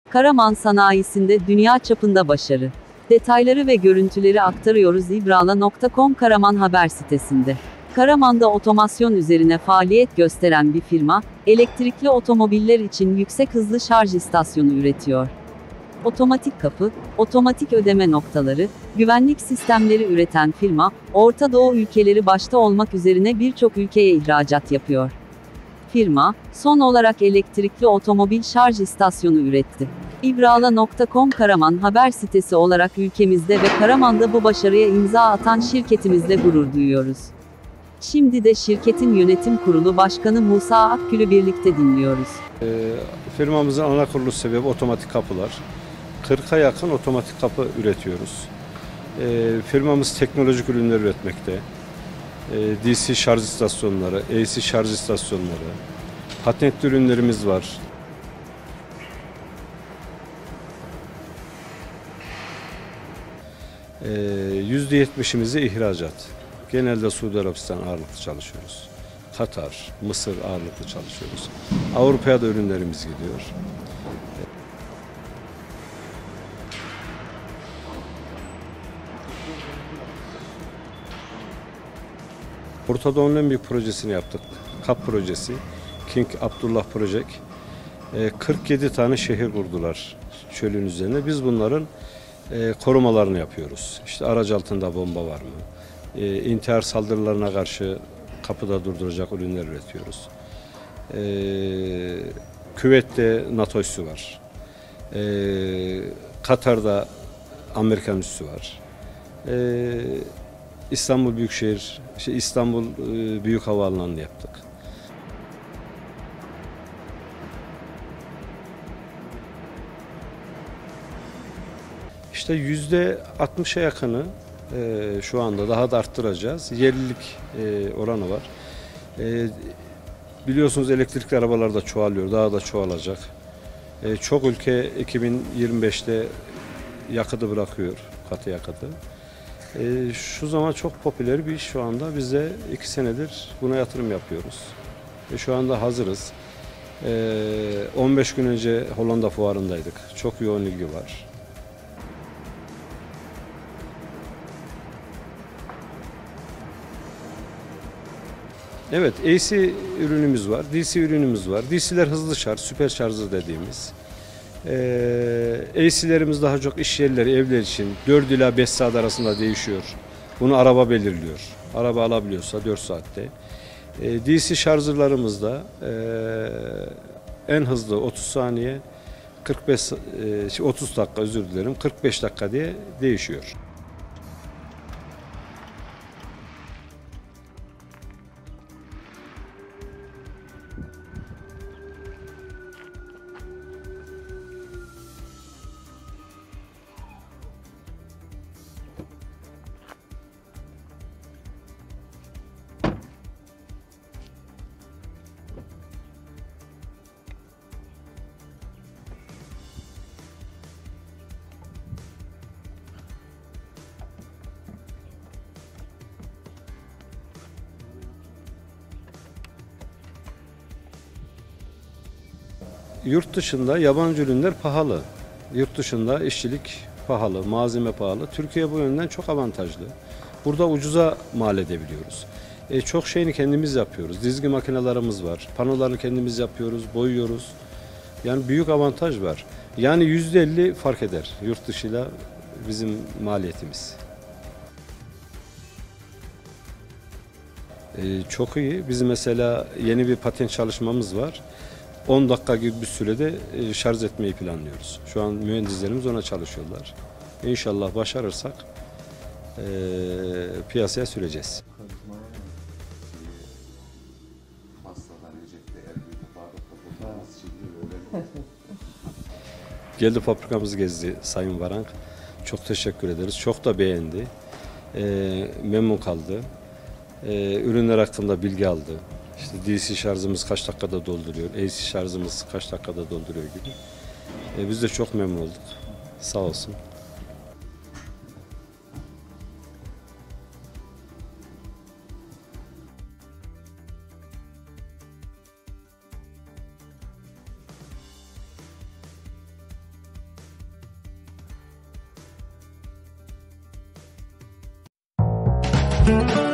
Karaman sanayisinde dünya çapında başarı. Detayları ve görüntüleri aktarıyoruz ibrala.com Karaman haber sitesinde. Karaman'da otomasyon üzerine faaliyet gösteren bir firma, elektrikli otomobiller için yüksek hızlı şarj istasyonu üretiyor. Otomatik kapı, otomatik ödeme noktaları, güvenlik sistemleri üreten firma, Orta Doğu ülkeleri başta olmak üzere birçok ülkeye ihracat yapıyor. Firma, son olarak elektrikli otomobil şarj istasyonu üretti. ibrala.com Karaman haber sitesi olarak ülkemizde ve Karaman'da bu başarıya imza atan şirketimizle gurur duyuyoruz. Şimdi de şirketin yönetim kurulu başkanı Musa Akgül'ü birlikte dinliyoruz. Firmamızın ana kuruluş sebebi otomatik kapılar. 40'a yakın otomatik kapı üretiyoruz. Firmamız teknolojik ürünler üretmekte. DC şarj istasyonları, AC şarj istasyonları, patentli ürünlerimiz var. %70'imizi ihracat. Genelde Suudi Arabistan ağırlıklı çalışıyoruz. Katar, Mısır ağırlıklı çalışıyoruz. Avrupa'ya da ürünlerimiz gidiyor. Orta Doğu'nun en büyük projesini yaptık. KAP projesi, King Abdullah Project. 47 tane şehir kurdular çölün üzerine. Biz bunların korumalarını yapıyoruz. İşte aracı altında bomba var mı? İntihar saldırılarına karşı kapıda durduracak ürünler üretiyoruz. Küvet'te NATO üssü var. Katar'da Amerikan üssü var. İstanbul Büyükşehir, İstanbul Büyük Havaalanı'nı yaptık. İşte %60'a yakını şu anda daha da arttıracağız. Yerlilik oranı var. Biliyorsunuz elektrikli arabalar da çoğalıyor, daha da çoğalacak. Çok ülke 2025'te yakıtı bırakıyor, katı yakıtı. Şu zaman çok popüler bir iş şu anda. Biz de 2 senedir buna yatırım yapıyoruz. Şu anda hazırız. 15 gün önce Hollanda fuarındaydık. Çok yoğun ilgi var. Evet, AC ürünümüz var, DC ürünümüz var. DC'ler hızlı şarj, süper şarjı dediğimiz. AC'lerimiz daha çok iş yerleri, evler için 4 ila 5 saat arasında değişiyor. Bunu araba belirliyor. Araba alabiliyorsa 4 saatte. DC şarjlarımız da en hızlı 30 saniye, 30 dakika özür dilerim, 45 dakika diye değişiyor. Yurt dışında yabancı ürünler pahalı. Yurt dışında işçilik pahalı, malzeme pahalı. Türkiye bu yönden çok avantajlı. Burada ucuza mal edebiliyoruz. Çok şeyini kendimiz yapıyoruz. Dizgi makinelerimiz var. Panolarını kendimiz yapıyoruz, boyuyoruz. Yani büyük avantaj var. Yani %50 fark eder yurt dışıyla bizim maliyetimiz. Çok iyi. Biz mesela yeni bir patent çalışmamız var. 10 dakika gibi bir sürede şarj etmeyi planlıyoruz. Şu an mühendislerimiz ona çalışıyorlar. İnşallah başarırsak piyasaya süreceğiz. Geldi fabrikamızı gezdi Sayın Varank. Çok teşekkür ederiz. Çok da beğendi. Memnun kaldı. Ürünler hakkında bilgi aldı. İşte DC şarjımız kaç dakikada dolduruyor, AC şarjımız kaç dakikada dolduruyor gibi. Biz de çok memnun olduk. Sağ olsun. Müzik